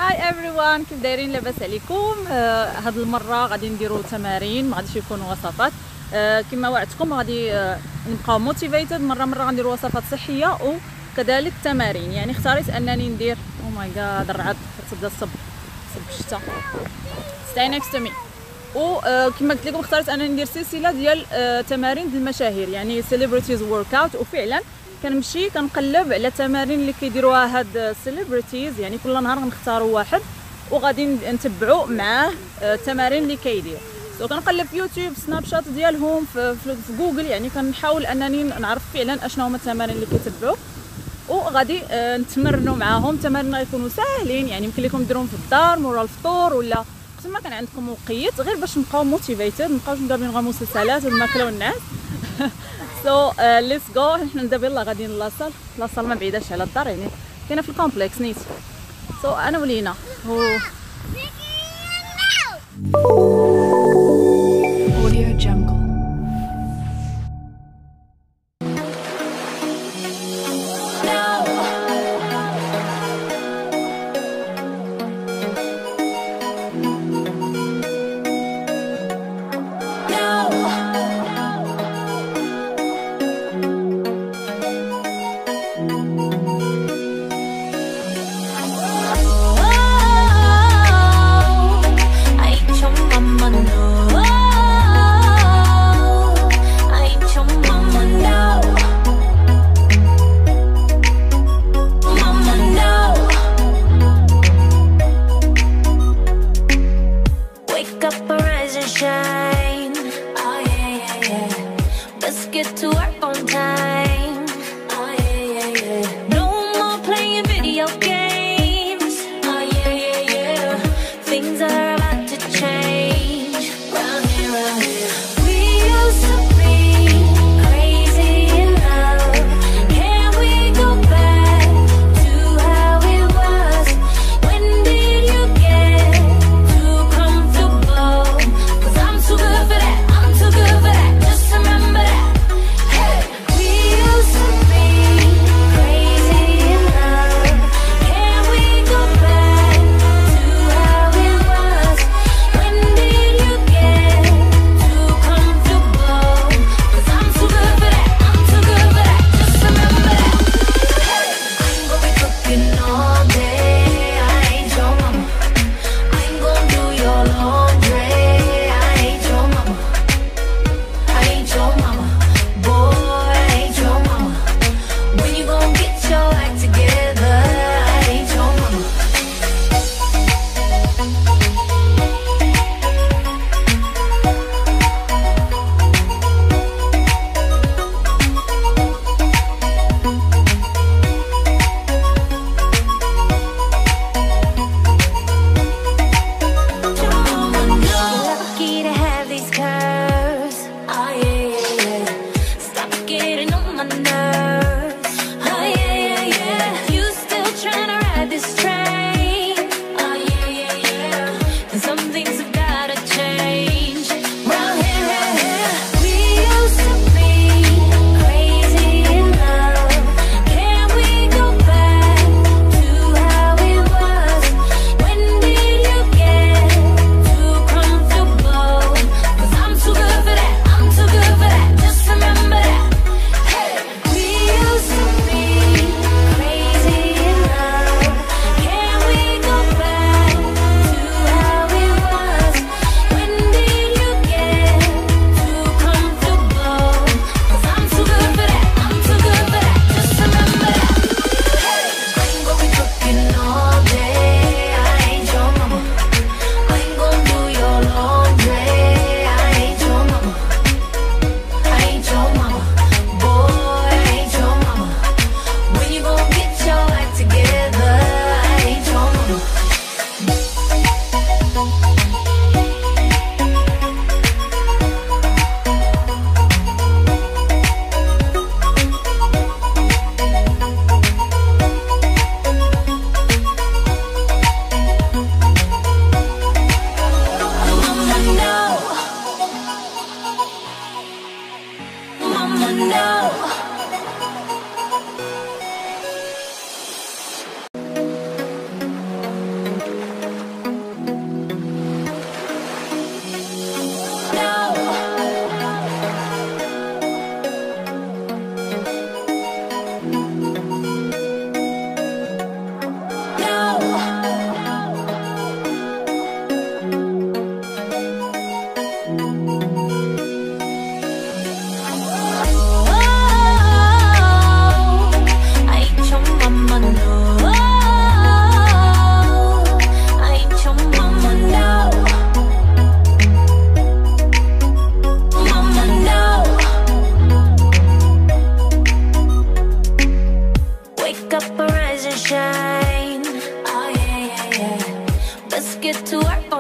هاي everyone، كيف دايرين؟ لاباس عليكم؟ هاد المره غادي نديرو تمارين، ما غاديش يكونوا وصفات. كما وعدتكم غادي نبقاو موتيفيتد، مره غنديرو وصفات صحيه وكذلك تمارين. يعني اختاريت انني ندير او ماي جاد الرعد كتبدا تصب الشتا. stay next to me. وكما قلت لكم اختاريت انني ندير سلسله ديال تمارين ديال المشاهير، يعني celebrities workout. وفعلا كنمشي كنقلب على التمارين اللي كيديروها هاد السيليبريتيز، يعني كل نهار غنختاروا واحد وغادي نتبعوا معاه التمارين اللي كيدير. كنقلب في يوتيوب، سناب شات ديالهم، في جوجل، يعني كنحاول انني نعرف فعلا اشنو هما التمارين اللي كيتبعوا وغادي نتمرنوا معاهم. التمارين غيكونوا ساهلين، يعني يمكن لكم ديروهم في الدار مورا الفطور ولا ما كان عندكم وقيت، غير باش نبقاو موتيفيتد، مابقاوش مدابين غير مسلسلات والماكله والناس. سو ليتس جو. حنا دابا يلاه غاديين لاصال ما بعيداش على الدار، يعني كاينه في الكومبلكس نيت. انا ولينا Audio Jungle. get to work